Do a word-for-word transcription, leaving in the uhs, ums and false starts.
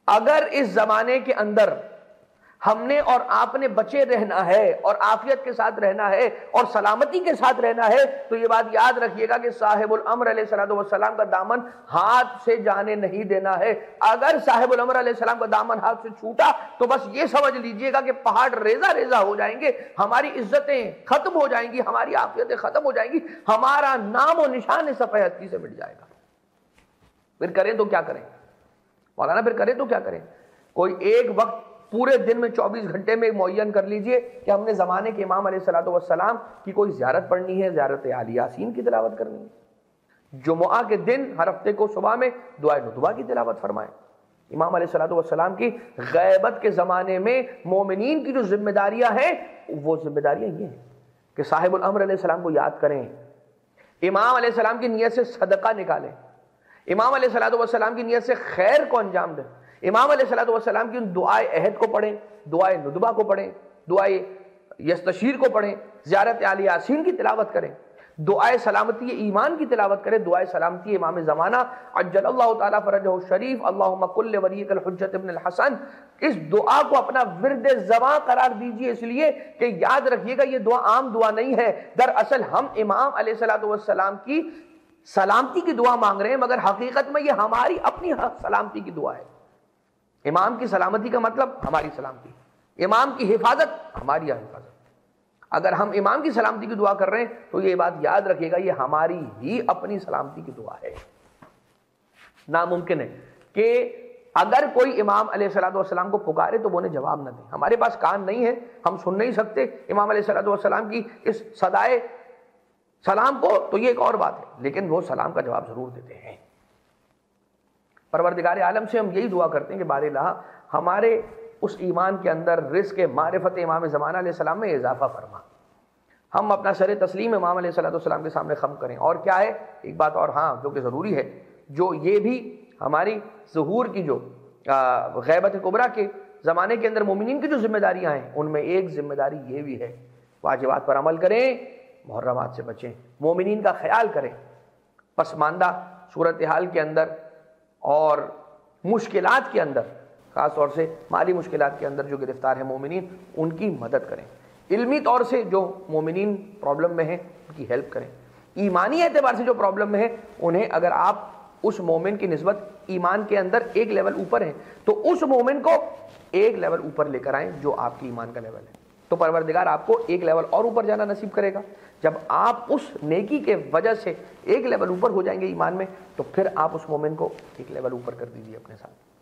اگر اس زمانے کے اندر ہم نے اور آپ نے بچے رہنا ہے اور عافیت کے ساتھ رہنا ہے اور سلامتی کے ساتھ رہنا ہے تو یہ بات یاد رکھیے گا کہ صاحب الامر علیہ الصلوۃ والسلام کا دامن ہاتھ سے جانے نہیں دینا ہے۔ اگر صاحب الامر علیہ السلام کا دامن ہاتھ سے چھوٹا تو بس یہ سمجھ لیجئے گا کہ پہاڑ ریزہ ریزہ ہو جائیں گے، ہماری عزتیں ختم ہو جائیں گی، ہماری عافیتیں ختم ہو جائیں گی، ہمارا نام و نشان صفحہ ہستی سے مٹ جائے گا۔ پھر کریں تو کیا کریں مولانا؟ پھر کریں تو کیا کریں؟ کوئی ایک وقت پورے دن میں چوبیس گھنٹے میں معین کر لیجئے کہ ہم نے زمانے کے امام علیہ الصلوۃ والسلام کی کوئی زیارت پڑھنی ہے، زیارت آل یاسین کی تلاوت کرنی ہے۔ جمعہ کے دن ہر ہفتے کو صبح میں دعائے ندبہ کی تلاوت فرمائیں۔ امام علیہ الصلوۃ والسلام کی غیبت کے زمانے میں مومنین کی جو ذمہ داریاں ہیں وہ ذمہ داریاں یہ ہیں کہ صاحب الامر علیہ السلام کو یاد کریں، امام علیہ السلام کی نیت سے صدقہ نکالیں، امام علیہ الصلوۃ والسلام کی نیت سے خیر کو انجام دیں، امام علیہ الصلوۃ والسلام کی دعائے عہد کو پڑھیں، دعائے ندبہ کو پڑھیں، دعائے یستشیر کو پڑھیں، زیارت آل یاسین کی تلاوت کریں، دعائے سلامتی ایمان کی تلاوت کریں، دعائے سلامتی امام زمانہ عجل اللہ تعالیٰ فرجہ الشریف اللہم کل ولیک الحجۃ ابن الحسن، اس دعا کو اپنا ورد زباں قرار دیجئے، اس لیے کہ یاد رکھیے گا یہ دعا عام دعا نہیں ہے۔ دراصل ہم امام علیہ الصلوۃ والسلام کی سلامتی کی دعا مانگ رہے ہیں، مگر حقیقت میں یہ ہماری اپنی سلامتی کی دعا ہے۔ امام کی سلامتی کا مطلب ہماری سلامتی، امام کی حفاظت ہماری حفاظت۔ اگر ہم امام کی سلامتی کی دعا کر رہے ہیں تو یہ بات یاد رکھیے گا یہ ہماری ہی اپنی سلامتی کی دعا ہے۔ ناممکن ہے کہ اگر کوئی امام علیہ الصلوۃ والسلام کو پکارے تو وہ انہیں جواب نہ دیں، ہمارے پاس کان نہیں ہے، ہم سن نہیں سکتے امام علیہ الصلوۃ والسلام کی اس صدائے سلام کو، تو یہ ایک اور بات ہے، لیکن وہ سلام کا جواب ضرور دیتے ہیں۔ پروردگار عالم سے ہم یہی دعا کرتے ہیں کہ بار الہ ہمارے اس ایمان کے اندر رزق معرفت امام زمانہ علیہ السلام میں اضافہ فرما، ہم اپنا سر تسلیم امام علیہ الصلوۃ والسلام کے سامنے خم کریں۔ اور کیا ہے ایک بات اور ہاں جو کہ ضروری ہے، جو یہ بھی ہماری ظہور کی جو غیبت کبریٰ کے زمانے کے اندر مومنین کی جو ذمہ داریاں ہیں ان میں ایک ذمہ داری یہ بھی ہے، واجبات پر عمل کریں، محرمات سے بچیں، مومنین کا خیال کریں، پسماندہ صورتحال کے اندر اور مشکلات کے اندر، خاص طور سے مالی مشکلات کے اندر جو گرفتار ہیں مومنین ان کی مدد کریں، علمی طور سے جو مومنین پرابلم میں ہیں ان کی ہیلپ کریں، ایمانی اعتبار سے جو پرابلم میں ہیں انہیں اگر آپ اس مومن کی نسبت ایمان کے اندر ایک لیول اوپر ہیں تو اس مومن کو ایک لیول اوپر لے کر آئیں جو آپ کی ایمان کا لیول ہے، تو پروردگار آپ کو ایک لیول اور اوپر جانا نصیب کرے گا۔ جب آپ اس نیکی کے وجہ سے ایک لیول اوپر ہو جائیں گے ایمان میں تو پھر آپ اس مومن کو ایک لیول اوپر کر دیجیے اپنے ساتھ۔